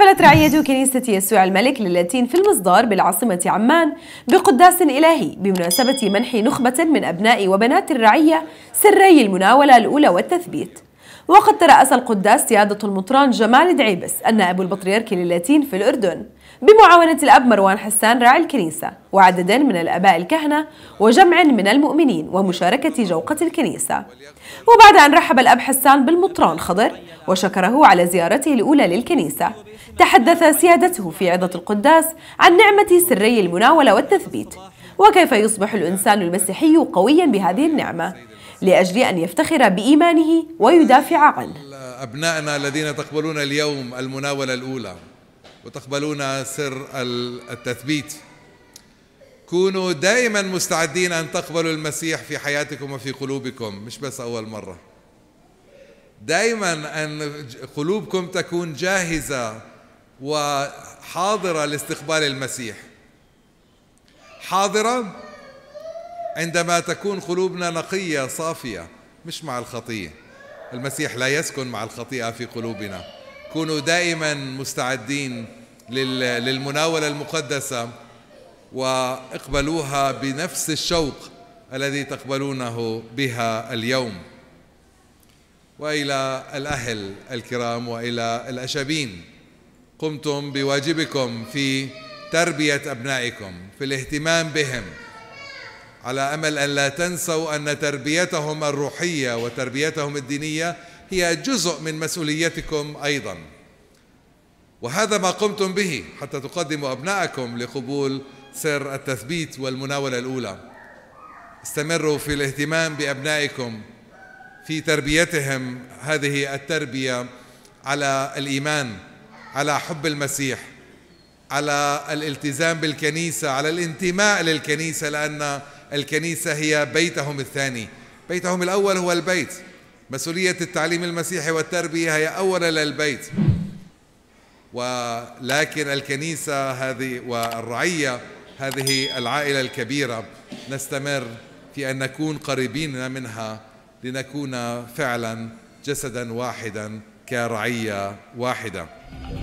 احتفلت رعية كنيسة يسوع الملك للاتين في المصدار بالعاصمة عمان بقداس إلهي بمناسبة منح نخبة من أبناء وبنات الرعية سري المناولة الأولى والتثبيت. وقد ترأس القداس سيادة المطران جمال دعيبس النائب البطريركي للاتين في الأردن بمعاونة الأب مروان حسان راعي الكنيسة وعدد من الآباء الكهنة وجمع من المؤمنين ومشاركة جوقة الكنيسة. وبعد أن رحب الأب حسان بالمطران خضر وشكره على زيارته الأولى للكنيسة، تحدث سيادته في عظة القداس عن نعمة سري المناولة والتثبيت وكيف يصبح الإنسان المسيحي قويا بهذه النعمة لأجل أن يفتخر بإيمانه ويدافع عنه. أبنائنا الذين تقبلون اليوم المناولة الأولى وتقبلون سر التثبيت، كونوا دائما مستعدين أن تقبلوا المسيح في حياتكم وفي قلوبكم، مش بس أول مرة. دائما أن قلوبكم تكون جاهزة وحاضرة لاستقبال المسيح، حاضرة عندما تكون قلوبنا نقية صافية مش مع الخطية. المسيح لا يسكن مع الخطيئة في قلوبنا. كونوا دائما مستعدين للمناولة المقدسة واقبلوها بنفس الشوق الذي تقبلونه بها اليوم. وإلى الأهل الكرام وإلى الأشابين، قمتم بواجبكم في تربية أبنائكم، في الاهتمام بهم، على أمل أن لا تنسوا أن تربيتهم الروحية وتربيتهم الدينية هي جزء من مسؤوليتكم أيضا. وهذا ما قمتم به حتى تقدموا أبنائكم لقبول سر التثبيت والمناولة الأولى. استمروا في الاهتمام بأبنائكم في تربيتهم هذه التربية على الإيمان، على حب المسيح، على الالتزام بالكنيسة، على الانتماء للكنيسة، لأن الكنيسة هي بيتهم الثاني. بيتهم الأول هو البيت. مسؤولية التعليم المسيحي والتربية هي أولا للبيت، ولكن الكنيسة هذه والرعية هذه العائلة الكبيرة نستمر في أن نكون قريبين منها لنكون فعلا جسدا واحدا كرعية واحدة.